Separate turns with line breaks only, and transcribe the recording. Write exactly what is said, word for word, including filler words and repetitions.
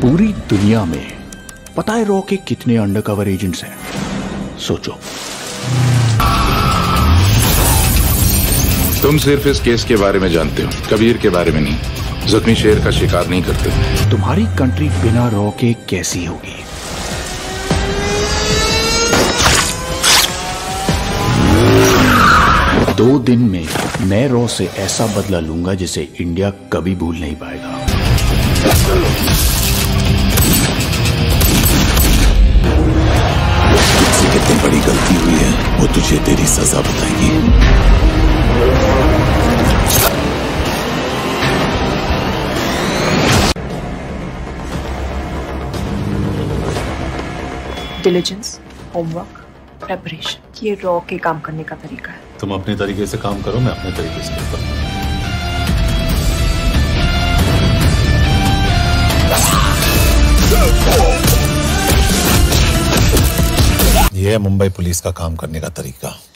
पूरी दुनिया में पता है रॉ के कितने अंडरकवर एजेंट्स हैं? सोचो।
तुम सिर्फ इस केस के बारे में जानते हो, कबीर के बारे में नहीं। जख्मी शेर का शिकार नहीं करते।
तुम्हारी कंट्री बिना रॉ के कैसी होगी? दो दिन में मैं रॉ से ऐसा बदला लूंगा जिसे इंडिया कभी भूल नहीं पाएगा।
तुझसे कितनी बड़ी गलती हुई है वो तुझे तेरी सजा बताएगी।
डिलिजेंस, होमवर्क, प्रेपरेशन, ये रॉ के काम करने का तरीका है।
तुम अपने तरीके से काम करो, मैं अपने तरीके से करता हूँ। ये है मुंबई पुलिस का काम करने का तरीका।